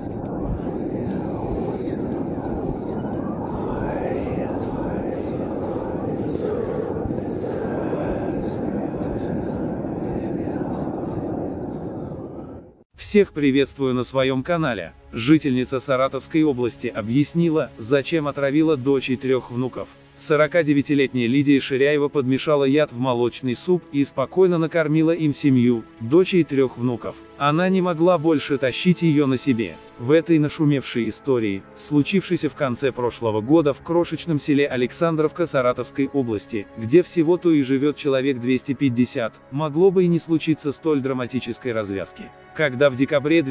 Всех приветствую на своем канале. Жительница Саратовской области объяснила, зачем отравила дочь и 3 внуков. 49-летняя Лидия Ширяева подмешала яд в молочный суп и спокойно накормила им семью, дочь и 3 внуков. Она не могла больше тащить ее на себе. В этой нашумевшей истории, случившейся в конце прошлого года в крошечном селе Александровка Саратовской области, где всего-то и живет человек 250, могло бы и не случиться столь драматической развязки. Когда в декабре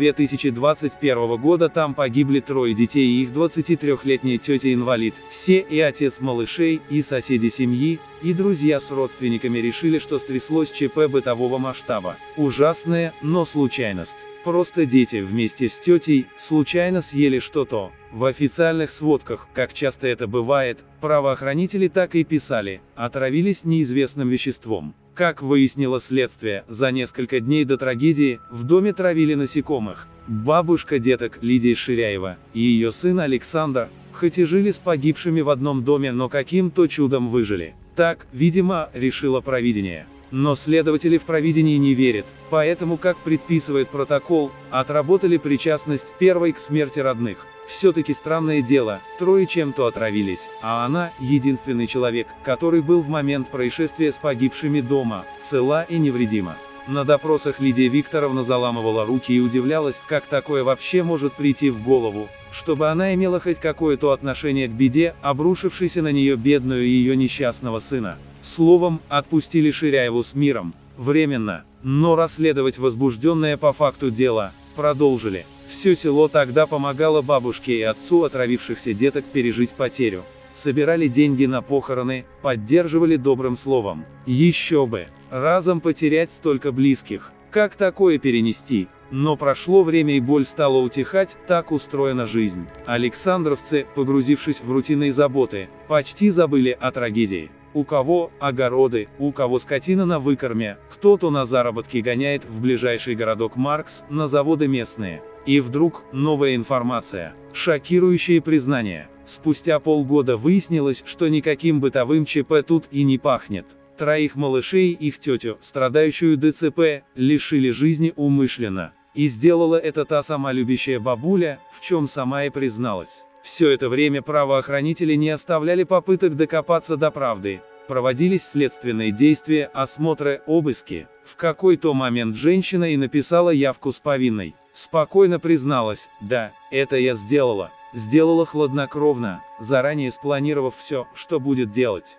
2021 года там погибли 3 детей и их 23-летняя тетя-инвалид, все и отец малышей, и соседи семьи, и друзья с родственниками решили, что стряслось ЧП бытового масштаба. Ужасная, но случайность. Просто дети вместе с тетей случайно съели что-то. В официальных сводках, как часто это бывает, правоохранители так и писали: отравились неизвестным веществом. Как выяснило следствие, за несколько дней до трагедии в доме травили насекомых. Бабушка деток Лидия Ширяева и ее сын Александр, хоть и жили с погибшими в одном доме, но каким-то чудом выжили. Так, видимо, решило провидение. Но следователи в провидение не верят, поэтому, как предписывает протокол, отработали причастность первой к смерти родных. Все-таки странное дело, 3 чем-то отравились, а она – единственный человек, который был в момент происшествия с погибшими дома, цела и невредима. На допросах Лидия Викторовна заламывала руки и удивлялась, как такое вообще может прийти в голову, чтобы она имела хоть какое-то отношение к беде, обрушившейся на нее бедную и ее несчастного сына. Словом, отпустили Ширяеву с миром, временно, но расследовать возбужденное по факту дело продолжили. Все село тогда помогало бабушке и отцу отравившихся деток пережить потерю. Собирали деньги на похороны, поддерживали добрым словом. Еще бы, разом потерять столько близких. Как такое перенести? Но прошло время и боль стала утихать, так устроена жизнь. Александровцы, погрузившись в рутинные заботы, почти забыли о трагедии. У кого огороды, у кого скотина на выкорме, кто-то на заработки гоняет в ближайший городок Маркс, на заводы местные. И вдруг, новая информация. Шокирующее признание. Спустя полгода выяснилось, что никаким бытовым ЧП тут и не пахнет. 3 малышей и их тетю, страдающую ДЦП, лишили жизни умышленно. И сделала это та сама любящая бабуля, в чем сама и призналась. Все это время правоохранители не оставляли попыток докопаться до правды. Проводились следственные действия, осмотры, обыски. В какой-то момент женщина и написала явку с повинной. Спокойно призналась: да, это я сделала. Сделала хладнокровно, заранее спланировав все, что будет делать.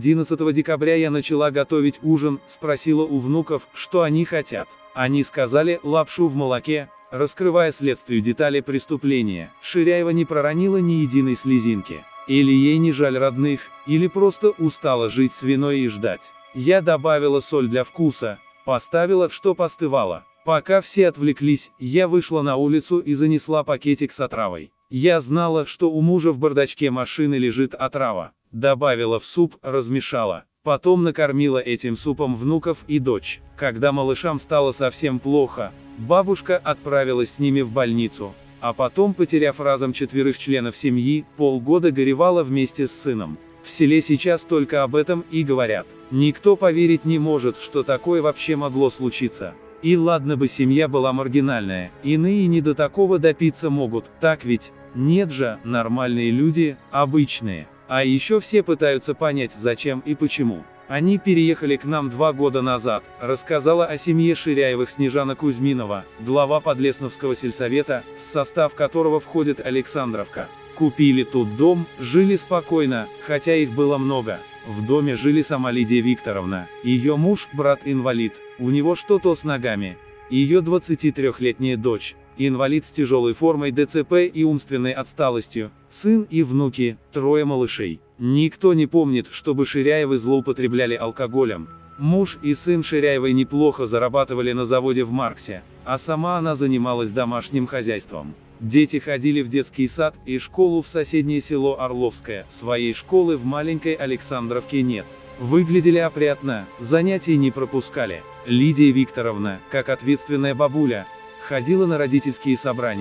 11 декабря я начала готовить ужин, спросила у внуков, что они хотят. Они сказали: лапшу в молоке. Раскрывая следствию детали преступления, Ширяева не проронила ни единой слезинки. Или ей не жаль родных, или просто устала жить с виной и ждать. Я добавила соль для вкуса, поставила, чтоб остывало. Пока все отвлеклись, я вышла на улицу и занесла пакетик с отравой. Я знала, что у мужа в бардачке машины лежит отрава. Добавила в суп, размешала. Потом накормила этим супом внуков и дочь. Когда малышам стало совсем плохо, бабушка отправилась с ними в больницу. А потом, потеряв разом 4 членов семьи, полгода горевала вместе с сыном. В селе сейчас только об этом и говорят. Никто поверить не может, что такое вообще могло случиться. И ладно бы семья была маргинальная, иные не до такого допиться могут, так ведь? Нет же, нормальные люди, обычные. А еще все пытаются понять, зачем и почему. Они переехали к нам 2 года назад, рассказала о семье Ширяевых Снежана Кузьминова, глава Подлесновского сельсовета, в состав которого входит Александровка. Купили тут дом, жили спокойно, хотя их было много. В доме жили сама Лидия Викторовна, ее муж, брат-инвалид, у него что-то с ногами, ее 23-летняя дочь, инвалид с тяжелой формой ДЦП и умственной отсталостью, сын и внуки, 3 малышей. Никто не помнит, чтобы Ширяевы злоупотребляли алкоголем. Муж и сын Ширяевой неплохо зарабатывали на заводе в Марксе, а сама она занималась домашним хозяйством. Дети ходили в детский сад и школу в соседнее село Орловское, своей школы в маленькой Александровке нет. Выглядели опрятно, занятий не пропускали. Лидия Викторовна, как ответственная бабуля, ходила на родительские собрания.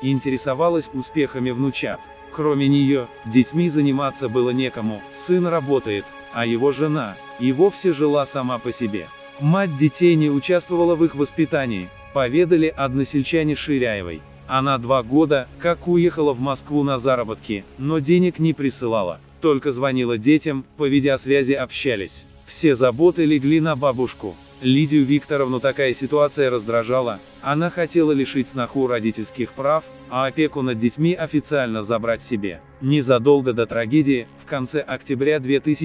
интересовалась успехами внучат. Кроме нее, детьми заниматься было некому, сын работает, а его жена и вовсе жила сама по себе. Мать детей не участвовала в их воспитании, поведали односельчане Ширяевой. Она 2 года, как уехала в Москву на заработки, но денег не присылала, только звонила детям, по видеосвязи общались. Все заботы легли на бабушку. Лидию Викторовну такая ситуация раздражала, она хотела лишить сноху родительских прав, а опеку над детьми официально забрать себе. Незадолго до трагедии, в конце октября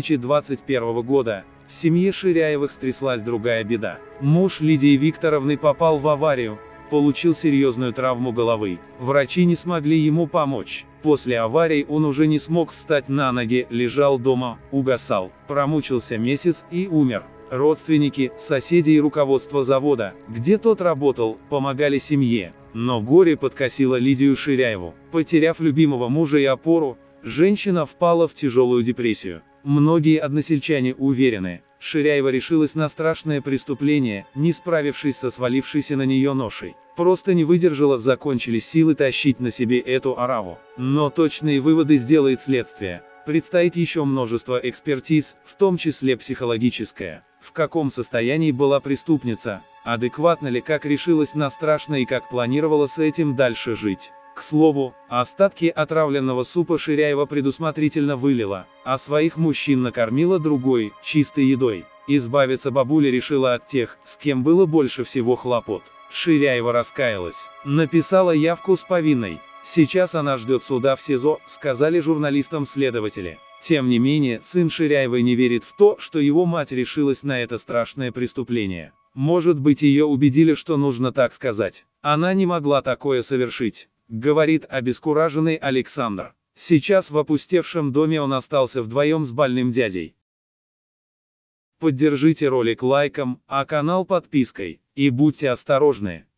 2021 года, в семье Ширяевых стряслась другая беда. Муж Лидии Викторовны попал в аварию, получил серьезную травму головы. Врачи не смогли ему помочь. После аварии он уже не смог встать на ноги, лежал дома, угасал, промучился месяц и умер. Родственники, соседи и руководство завода, где тот работал, помогали семье. Но горе подкосило Лидию Ширяеву. Потеряв любимого мужа и опору, женщина впала в тяжелую депрессию. Многие односельчане уверены, Ширяева решилась на страшное преступление, не справившись со свалившейся на нее ношей. Просто не выдержала, закончились силы тащить на себе эту ораву. Но точные выводы сделает следствие. Предстоит еще множество экспертиз, в том числе психологическая. В каком состоянии была преступница, адекватно ли, как решилась на страшное и как планировала с этим дальше жить. К слову, остатки отравленного супа Ширяева предусмотрительно вылила, а своих мужчин накормила другой, чистой едой. Избавиться бабуля решила от тех, с кем было больше всего хлопот. Ширяева раскаялась, написала явку с повинной. Сейчас она ждет суда в СИЗО, сказали журналистам следователи. Тем не менее, сын Ширяевой не верит в то, что его мать решилась на это страшное преступление. Может быть, ее убедили, что нужно так сказать. Она не могла такое совершить, говорит обескураженный Александр. Сейчас в опустевшем доме он остался вдвоем с больным дядей. Поддержите ролик лайком, а канал подпиской. И будьте осторожны.